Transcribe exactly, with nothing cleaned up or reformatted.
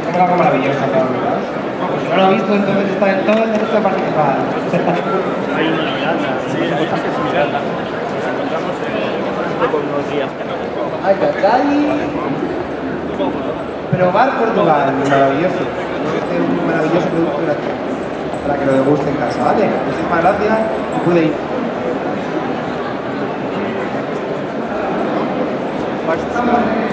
es algo maravilloso, ¿verdad? Pues no lo he visto, entonces está en todo el derecho a participar. Hay una mirada, sí, hay bastantes miradas. Nos encontramos eh, con unos días. Ay, ay, Probar Portugal, maravilloso. Este es un maravilloso producto gratis para que lo deguste en casa, ¿vale? Muchísimas gracias y pude ir. Bastante.